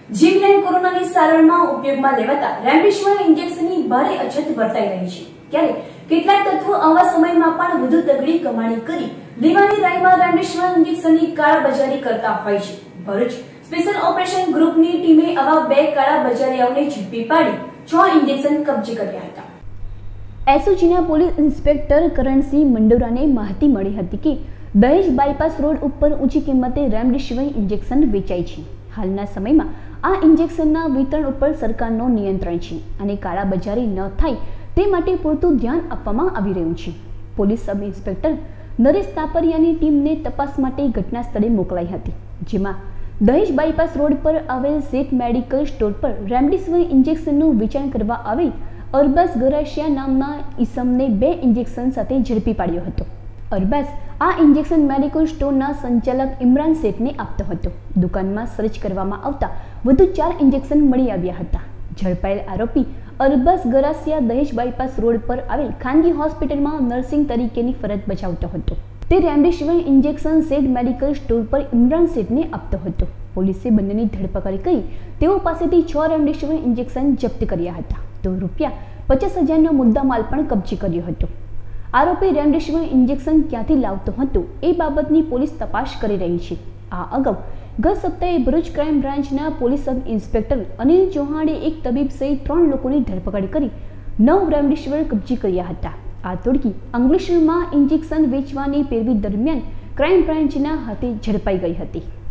જીવલેણ કોરોનાની સારવારમાં ઉપયોગમાં લેવાતા રેમડેસિવિર ઇન્જેક્શનની ભારે અછત વર્તાઈ રહી છે। ત્યારે કેટલાક તત્વો આવા સમયમાં પણ વધુ તગડી કમાણી કરી લેવાની રાયમાં રેમડેસિવિર ઇન્જેક્શનની કાળાબજારી કરતા હોય છે। ભરૂચ સ્પેશિયલ ઓપરેશન ગ્રુપની ટીમે આવા બે કાળાબજારીઓને ઝડપી પાડી 6 ઇન્જેક્શન કબજે કર્યા હતા। એસઓજીના પોલીસ ઇન્સ્પેક્ટર કરણસિંહ મંડોરાને માહિતી મળી હતી કે દહેજ બાયપાસ રોડ ઉપર ઊંચી કિંમતે રેમડેસિવિર ઇન્જેક્શન વેચાય છે। હાલના સમયમાં આ ઇન્જેક્શનના વિતરણ ઉપર સરકારનો નિયંત્રણ છે અને કાળાબજારી ન થાય તે માટે પૂરતું ધ્યાન આપવામાં આવી રહ્યું છે। પોલીસ સબ ઇન્સ્પેક્ટર નરેશ તાપરિયાની ટીમને તપાસ માટે ઘટના સ્થળે મોકલાઈ હતી, જેમાં દહેજ બાયપાસ રોડ પર આવેલ સેટ મેડિકલ સ્ટોર પર રેમડેસિવિર ઇન્જેક્શનનું વેચાણ કરવા આવેલ અરબાઝ ગરાસિયા નામના ઈસમને 2 ઇન્જેક્શન સાથે ઝડપી પાડ્યો હતો। અરબાઝ આ ઇન્જેક્શન મેડિકલ સ્ટોરના સંચાલક ઇમરાન શેખને આપતો હતો। દુકાનમાં સર્ચ કરવામાં આવતા વધુ 4 ઇન્જેક્શન મળી આવ્યા હતા। ઝડપાયેલ આરોપી અરબાઝ ગરાસિયા દહેજ બાયપાસ રોડ પર આવેલ ખાનગી હોસ્પિટલમાં નર્સિંગ તરીકેની ફરજ બજાવતો હતો। તે remdesivir injection set medical store પર ઇમરાન શેખને આપતો હતો। પોલીસે બંનેની ધરપકડ કરી તેઓ પાસેથી 6 રેમડેસિવિર ઇન્જેક્શન જપ્ત કર્યા હતા, તો ₹50,000નો મુદ્દામાલ પણ કબજે કર્યો હતો। આરોપી રેમડેસિવિર ઇન્જેક્શન ક્યાંથી લાવતો હતો એ બાબતની પોલીસ તપાસ કરી રહી છે। આ અગાઉ ગત સપ્તાહે ભરૂચ ક્રાઇમ બ્રાન્ચના પોલીસ સબ ઇન્સ્પેક્ટર અનિલ ચૌહાણે એક તબીબ સહિત 3 લોકોની ધરપકડ કરી 9 રેમડેસિવિર કબજે કર્યા હતા। આ તોડકી અંકલેશ્વરમાં ઇન્જેક્શન વેચવાની પેરવી દરમિયાન ક્રાઇમ બ્રાન્ચના હાથે ઝડપાઈ ગઈ હતી।